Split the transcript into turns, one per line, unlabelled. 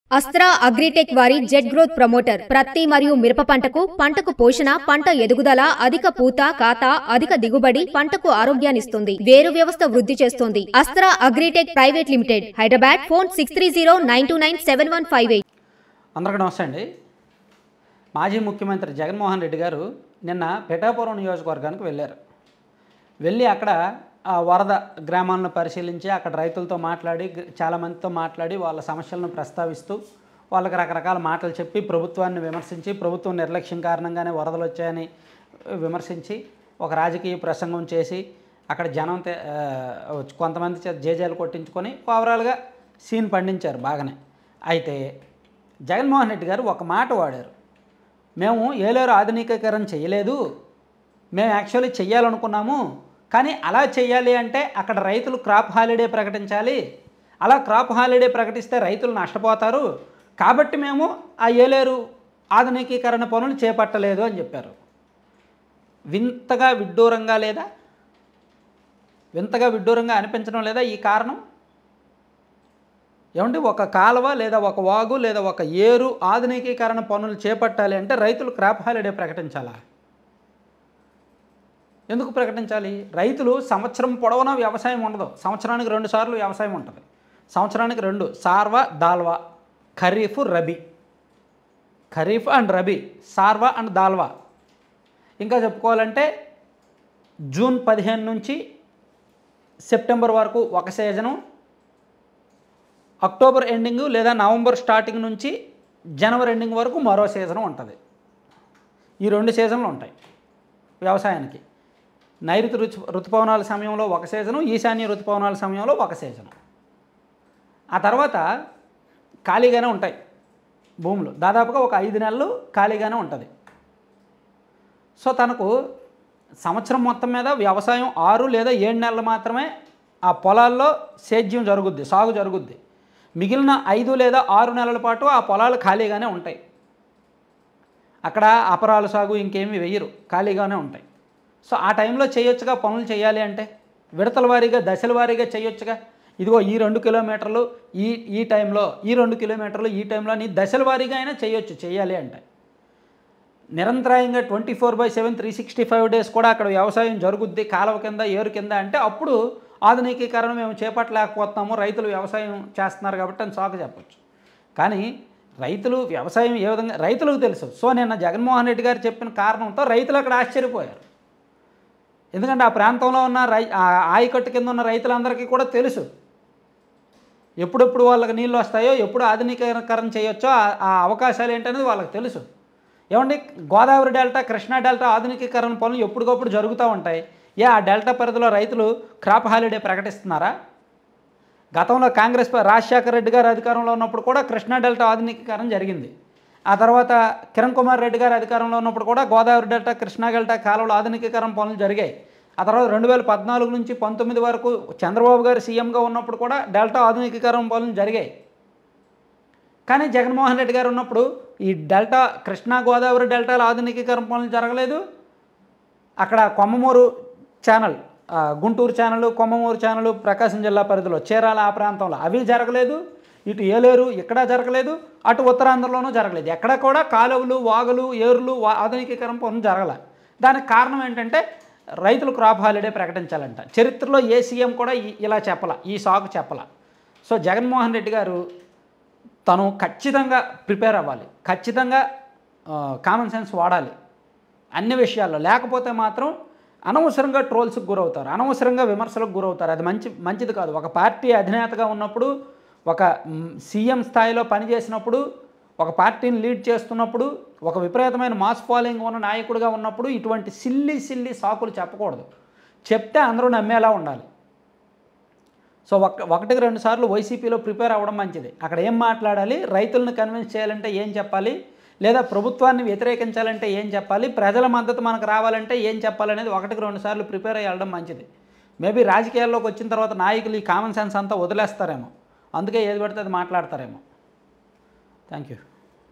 అస్త్రా అగ్రిటెక్ వారి jet growth promoter ప్రత్తి మరియు మిరప పంటకు పోషణ, పంట ఎదుగుదల, అధిక పూత, కాత, అధిక దిగుబడి, పంటకు ఆరోగ్యాన్నిస్తుంది. వేరు వ్యవస్థ వృద్ధి చేస్తుంది. Astra Agritech private limited, Hyderabad. Phone 6309297158.
అందరికీ నమస్తే అండి. మాజీ ముఖ్యమంత్రి జగన్మోహన్ రెడ్డి గారు నిన్న పిఠాపురం నియోజకవర్గానికి వెళ్ళారు. వెళ్ళి అక్కడ వరద గ్రామాలను పరిశీలించి అక్కడ రైతులతో మాట్లాడి, చాలామందితో మాట్లాడి వాళ్ళ సమస్యలను ప్రస్తావిస్తూ వాళ్ళకి రకరకాల మాటలు చెప్పి ప్రభుత్వాన్ని విమర్శించి, ప్రభుత్వం నిర్లక్ష్యం కారణంగానే వరదలు వచ్చాయని విమర్శించి ఒక రాజకీయ ప్రసంగం చేసి అక్కడ జనం కొంతమంది జేజేలు కొట్టించుకొని ఓవరాల్గా సీన్ పండించారు బాగానే. అయితే జగన్మోహన్ రెడ్డి గారు ఒక మాట వాడారు. మేము ఏలేరు ఆధునికీకరణ చేయలేదు, మేము యాక్చువల్లీ చెయ్యాలనుకున్నాము, కానీ అలా చేయాలి అంటే అక్కడ రైతులు క్రాప్ హాలిడే ప్రకటించాలి, అలా క్రాప్ హాలిడే ప్రకటిస్తే రైతులు నష్టపోతారు, కాబట్టి మేము ఆ ఏలేరు ఆధునికీకరణ పనులు చేపట్టలేదు అని చెప్పారు. వింతగా విడ్డూరంగా లేదా? వింతగా విడ్డూరంగా అనిపించడం లేదా ఈ కారణం? ఏమంటే ఒక కాలువ లేదా ఒక వాగు లేదా ఒక ఏరు ఆధునికీకరణ పనులు చేపట్టాలి అంటే రైతులు క్రాప్ హాలిడే ప్రకటించాలా? ఎందుకు ప్రకటించాలి? రైతులు సంవత్సరం పొడవునా వ్యవసాయం ఉండదు. సంవత్సరానికి 2 సార్లు వ్యవసాయం ఉంటుంది. సంవత్సరానికి 2 సార్వా దాల్వా, ఖరీఫ్ రబీ, ఖరీఫ్ అండ్ రబీ, సార్వా అండ్ దాల్వా. ఇంకా చెప్పుకోవాలంటే జూన్ 15 నుంచి సెప్టెంబర్ వరకు ఒక సీజను, అక్టోబర్ ఎండింగ్ లేదా నవంబర్ స్టార్టింగ్ నుంచి జనవరి ఎండింగ్ వరకు మరో సీజను ఉంటుంది. ఈ 2 సీజన్లు ఉంటాయి వ్యవసాయానికి. నైరుతి ఋతుపవనాల సమయంలో ఒక సీజను, ఈశాన్య ఋతుపవనాల సమయంలో ఒక సీజను. ఆ తర్వాత ఖాళీగానే ఉంటాయి భూములు. దాదాపుగా ఒక 5 నెలలు ఖాళీగానే ఉంటుంది. సో తనకు సంవత్సరం మొత్తం మీద వ్యవసాయం 6 లేదా 7 నెలలు మాత్రమే ఆ పొలాల్లో సేద్యం జరుగుద్ది, సాగు జరుగుద్ది. మిగిలిన 5 లేదా 6 నెలల పాటు ఆ పొలాలు ఖాళీగానే ఉంటాయి. అక్కడ అపరాల సాగు ఇంకేమీ వెయ్యరు, ఖాళీగానే ఉంటాయి. సో ఆ టైంలో చేయొచ్చుగా పనులు చేయాలి అంటే, విడతల వారీగా దశల వారీగా చేయొచ్చుగా. ఇదిగో ఈ 2 కిలోమీటర్లు ఈ టైంలో, ఈ 2 కిలోమీటర్లు ఈ టైంలో నీ దశల వారీగా అయినా చేయొచ్చు చేయాలి అంటే. నిరంతరాయంగా 24/7 365 డేస్ కూడా అక్కడ వ్యవసాయం జరుగుద్ది, కాలువ కింద ఏరు కింద అంటే అప్పుడు ఆధునికీకరణ మేము చేపట్టలేకపోతున్నాము, రైతులు వ్యవసాయం చేస్తున్నారు కాబట్టి అని సాకు చెప్పచ్చు. కానీ రైతులు వ్యవసాయం ఏ విధంగా రైతులకు తెలుసు. సో నిన్న జగన్మోహన్ రెడ్డి గారు చెప్పిన కారణంతో రైతులు అక్కడ ఆశ్చర్యపోయారు. ఎందుకంటే ఆ ప్రాంతంలో ఉన్న ఆయకట్టు కింద ఉన్న రైతులందరికీ కూడా తెలుసు ఎప్పుడెప్పుడు వాళ్ళకి నీళ్ళు వస్తాయో, ఎప్పుడు ఆధునికీకరణ చేయొచ్చో ఆ అవకాశాలు ఏంటనేది వాళ్ళకి తెలుసు. ఏమండి, గోదావరి డెల్టా, కృష్ణా డెల్టా ఆధునికీకరణ పనులు ఎప్పటికప్పుడు జరుగుతూ ఉంటాయి. ఆ డెల్టా పరిధిలో రైతులు క్రాప్ హాలిడే ప్రకటిస్తున్నారా? గతంలో కాంగ్రెస్ రాజశేఖర రెడ్డి గారు అధికారంలో ఉన్నప్పుడు కూడా కృష్ణా డెల్టా ఆధునికీకరణ జరిగింది. ఆ తర్వాత కిరణ్ కుమార్ రెడ్డి గారు అధికారంలో ఉన్నప్పుడు కూడా గోదావరి డెల్టా, కృష్ణా డెల్టా కాలువల ఆధునికీకరణ పనులు జరిగాయి. ఆ తర్వాత 2014 నుంచి 19 వరకు చంద్రబాబు గారు సీఎంగా ఉన్నప్పుడు కూడా డెల్టా ఆధునికీకరణ పనులు జరిగాయి. కానీ జగన్మోహన్ రెడ్డి గారు ఉన్నప్పుడు ఈ డెల్టా, కృష్ణా గోదావరి డెల్టాల ఆధునికీకరణ పనులు జరగలేదు. అక్కడ Kommamuru channel, Guntur channel, Kommamuru channel Prakasam జిల్లా పరిధిలో చీరాల ఆ ప్రాంతంలో అవి జరగలేదు. ఇటు ఏలేరు ఇక్కడ జరగలేదు, అటు ఉత్తరాంధ్రలోనూ జరగలేదు. ఎక్కడ కూడా కాలువలు, వాగులు, ఏరులు ఆధునికీకరణ పనులు జరగల. దానికి కారణం ఏంటంటే రైతులు క్రాప్ హాలిడే ప్రకటించాలంట. చరిత్రలో ఏ సీఎం కూడా ఇలా చెప్పాల, ఈ సాకు చెప్పాల. సో జగన్మోహన్ రెడ్డి గారు తను ఖచ్చితంగా ప్రిపేర్ అవ్వాలి, ఖచ్చితంగా కామన్ సెన్స్ వాడాలి అన్ని విషయాల్లో. లేకపోతే మాత్రం అనవసరంగా ట్రోల్స్కి గురవుతారు, అనవసరంగా విమర్శలకు గురవుతారు. అది మంచిది కాదు. ఒక పార్టీ అధినేతగా ఉన్నప్పుడు, ఒక సీఎం స్థాయిలో పనిచేసినప్పుడు, ఒక పార్టీని లీడ్ చేస్తున్నప్పుడు, ఒక విపరీతమైన మాస్ ఫాలోయింగ్ ఉన్న నాయకుడిగా ఉన్నప్పుడు ఇటువంటి సిల్లీ సాకులు చెప్పకూడదు. చెప్తే అందరూ నమ్మేలా ఉండాలి. సో 1-2 సార్లు వైసీపీలో ప్రిపేర్ అవ్వడం మంచిది. అక్కడ ఏం మాట్లాడాలి, రైతులను కన్విన్స్ చేయాలంటే ఏం చెప్పాలి, లేదా ప్రభుత్వాన్ని వ్యతిరేకించాలంటే ఏం చెప్పాలి, ప్రజల మద్దతు మనకు రావాలంటే ఏం చెప్పాలనేది 1-2 సార్లు ప్రిపేర్ అయ్యి వెళ్ళడం మంచిది. మేబీ రాజకీయాల్లోకి వచ్చిన తర్వాత నాయకులు ఈ కామన్ సెన్స్ అంతా వదిలేస్తారేమో, అందుకే ఏది పడితే అది మాట్లాడతారేమో. Thank you.